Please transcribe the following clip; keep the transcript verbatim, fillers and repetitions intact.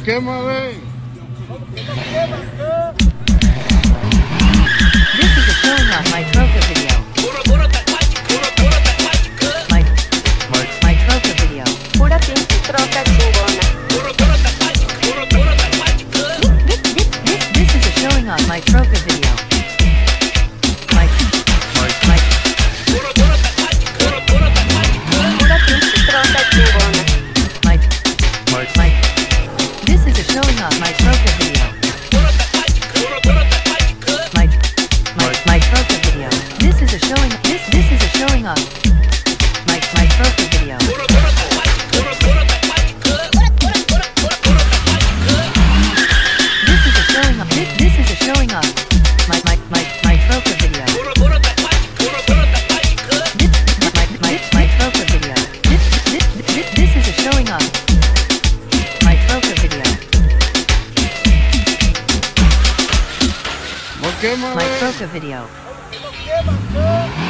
quema, ven. This is a showing off my Troca video. My, my, my Troca video. Pura pinche troca chingona. This, this, this, this is a showing off my Troca video. My, my, my, Pura pinche troca chingona. my, my, my. This is a showing off my Troca video. My, my, my Troca video. This is a showing. This, this is a showing off. My, my Troca video. This is a showing off. This, this is a showing off. My, my, my, my Troca video. This, my, my, my Troca video. This, this, this, this is a showing off. My Troca video. No quema, My ven. Troca video. ¿Qué más?